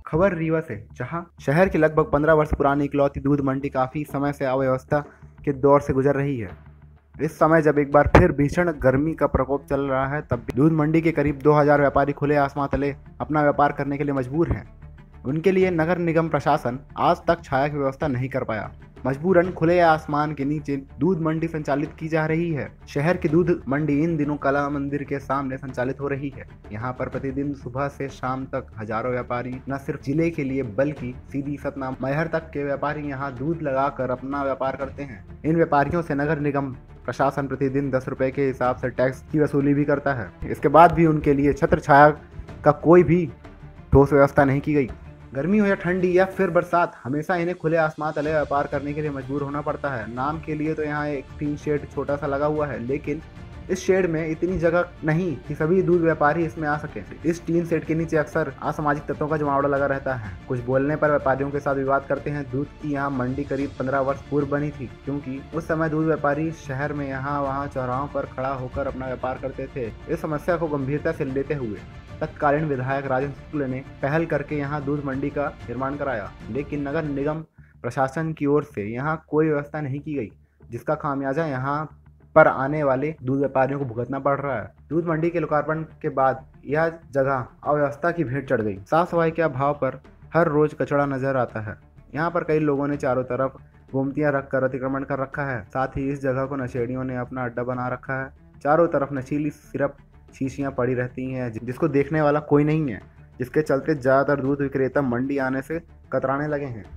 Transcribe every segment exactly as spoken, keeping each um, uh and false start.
खबर रीवा से, जहां शहर की लगभग पंद्रह वर्ष पुरानी इकलौती दूध मंडी काफी समय से अव्यवस्था के दौर से गुजर रही है। इस समय जब एक बार फिर भीषण गर्मी का प्रकोप चल रहा है, तब भी दूध मंडी के करीब दो हज़ार व्यापारी खुले आसमान तले अपना व्यापार करने के लिए मजबूर हैं। उनके लिए नगर निगम प्रशासन आज तक छाया की व्यवस्था नहीं कर पाया। मजबूरन खुले आसमान के नीचे दूध मंडी संचालित की जा रही है। शहर की दूध मंडी इन दिनों कला मंदिर के सामने संचालित हो रही है। यहाँ पर प्रतिदिन सुबह से शाम तक हजारों व्यापारी न सिर्फ जिले के लिए बल्कि सीधी सतना मैहर तक के व्यापारी यहाँ दूध लगाकर अपना व्यापार करते हैं। इन व्यापारियों से नगर निगम प्रशासन प्रतिदिन दस रुपए के हिसाब से टैक्स की वसूली भी करता है। इसके बाद भी उनके लिए छत्र छाया का कोई भी ठोस व्यवस्था नहीं की गई। गर्मी हो या ठंडी या फिर बरसात, हमेशा इन्हें खुले आसमान तले व्यापार करने के लिए मजबूर होना पड़ता है। नाम के लिए तो यहाँ एक टीन शेड छोटा सा लगा हुआ है, लेकिन इस शेड में इतनी जगह नहीं कि सभी दूध व्यापारी इसमें आ सके। इस टीन शेड के नीचे अक्सर असामाजिक तत्वों का जमावड़ा लगा रहता है। कुछ बोलने पर व्यापारियों के साथ विवाद करते हैं। दूध की यहाँ मंडी करीब पंद्रह वर्ष पूर्व बनी थी, क्योंकि उस समय दूध व्यापारी शहर में यहाँ वहाँ चौराहों पर खड़ा होकर अपना व्यापार करते थे। इस समस्या को गंभीरता से लेते हुए तत्कालीन विधायक राजेंद्र शुक्ल ने पहल करके यहाँ दूध मंडी का निर्माण कराया, लेकिन नगर निगम प्रशासन की ओर से यहाँ कोई व्यवस्था नहीं की गई, जिसका खामियाजा यहाँ पर आने वाले दूध व्यापारियों को भुगतना पड़ रहा है। दूध मंडी के लोकार्पण के बाद यह जगह अव्यवस्था की भेंट चढ़ गई। साफ सफाई के अभाव पर हर रोज कचरा नजर आता है। यहाँ पर कई लोगों ने चारों तरफ गोमतियां रखकर अतिक्रमण कर रखा है। साथ ही इस जगह को नशेड़ियों ने अपना अड्डा बना रखा है। चारों तरफ नशीली सिरप शीशियां पड़ी रहती हैं, जिसको देखने वाला कोई नहीं है, जिसके चलते ज्यादातर दूध विक्रेता मंडी आने से कतराने लगे हैं।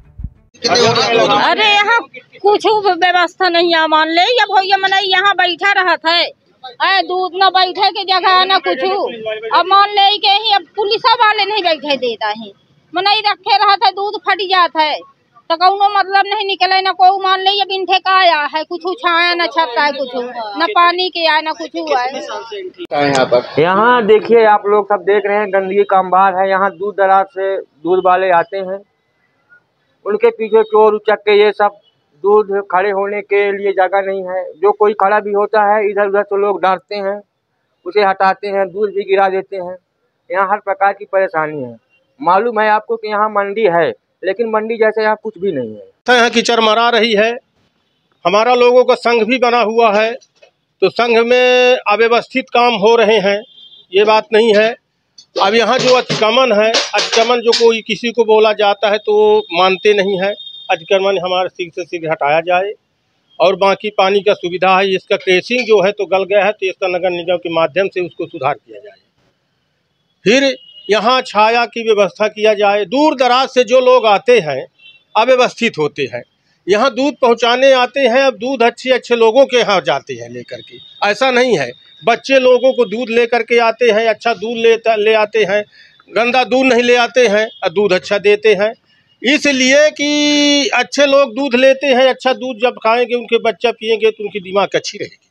अरे यहाँ कुछ व्यवस्था नहीं है। मान ले या भैया मन यहाँ बैठा रहत है, अरे दूध न बैठे के जगह न कुछ। अब मान ले के ही अब पुलिस वाले नहीं बैठे देता है, मन रखे रहता है, दूध फट जाता है तो कौनो मतलब नहीं निकले। न कोई मान ले बिन का आया है, कुछ छाया न छत है, कुछ न पानी के आया न कुछ हुआ है। यहाँ पर यहाँ देखिए, आप लोग सब देख रहे हैं, गंदगी का अंबार है। यहाँ दूर दराज से दूध वाले आते हैं, उनके पीछे चोर उचक्के ये सब, दूध खड़े होने के लिए जगह नहीं है। जो कोई खड़ा भी होता है इधर उधर तो लोग डरते हैं, उसे हटाते हैं, दूध भी गिरा देते हैं। यहाँ हर प्रकार की परेशानी है। मालूम है आपको कि यहाँ मंडी है, लेकिन मंडी जैसे यहाँ कुछ भी नहीं है। यहाँ कीचड़ मरा रही है। हमारा लोगों का संघ भी बना हुआ है, तो संघ में अव्यवस्थित काम हो रहे हैं, ये बात नहीं है। अब यहाँ जो अतिक्रमण है, अतिक्रमण जो कोई किसी को बोला जाता है तो मानते नहीं है। अतिक्रमण हमारे शीघ्र से शीघ्र हटाया जाए। और बाकी पानी का सुविधा है, इसका ट्रेसिंग जो है तो गल गया है, तो इसका नगर निगम के माध्यम से उसको सुधार किया जाए। फिर यहाँ छाया की व्यवस्था किया जाए। दूर दराज से जो लोग आते हैं अव्यवस्थित होते हैं, यहाँ दूध पहुँचाने आते हैं। अब दूध अच्छे अच्छे लोगों के यहाँ जाते हैं लेकर के, ऐसा नहीं है। बच्चे लोगों को दूध लेकर के आते हैं, अच्छा दूध ले ले आते हैं, गंदा दूध नहीं ले आते हैं और दूध अच्छा देते हैं। इसलिए कि अच्छे लोग दूध लेते हैं, अच्छा दूध जब खाएंगे, उनके बच्चा पिएंगे तो उनकी दिमाग अच्छी रहेगी।